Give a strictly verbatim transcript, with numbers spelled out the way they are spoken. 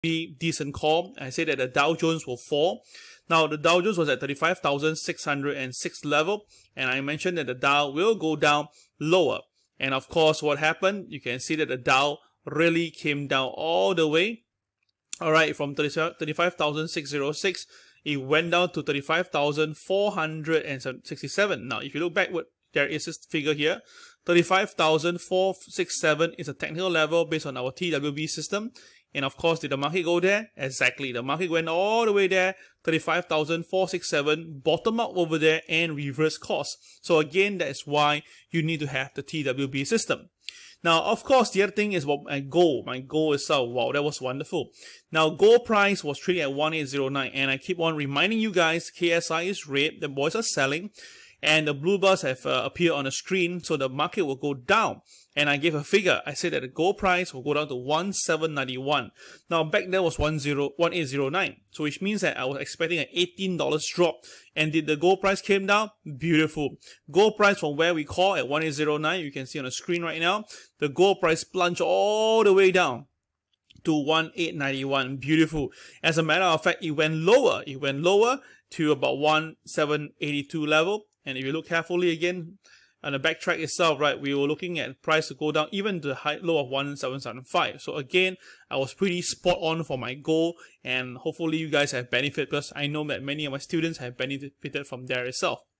pretty decent call. I said that the Dow Jones will fall. Now, the Dow Jones was at thirty-five thousand six hundred six level, and I mentioned that the Dow will go down lower. And of course, what happened? You can see that the Dow really came down all the way. All right, from thirty-five thousand six hundred six, it went down to thirty-five thousand four hundred sixty-seven. Now, if you look backward, there is this figure here. thirty-five thousand four hundred sixty-seven is a technical level based on our T W B system. And of course, did the market go there? Exactly. The market went all the way there, thirty-five thousand four hundred sixty-seven, bottom up over there and reverse course. So again, that is why you need to have the T W B system. Now, of course, the other thing is about my gold. My gold itself, wow, that was wonderful. Now, gold price was trading at one eight zero nine, and I keep on reminding you guys, K S I is red, the boys are selling, and the blue bars have uh, appeared on the screen, so the market will go down. And I gave a figure. I said that the gold price will go down to one seven nine one. Now, back then was one eight zero nine. So which means that I was expecting an eighteen dollar drop. And did the gold price came down? Beautiful. Gold price from where we call at one eight zero nine, you can see on the screen right now, the gold price plunged all the way down to one eight nine one. Beautiful. As a matter of fact, it went lower. It went lower to about one seven eight two level. And if you look carefully again, on the backtrack itself, right, we were looking at price to go down even to the high low of one seven seven five. So again, I was pretty spot on for my goal, and hopefully you guys have benefited, because I know that many of my students have benefited from there itself.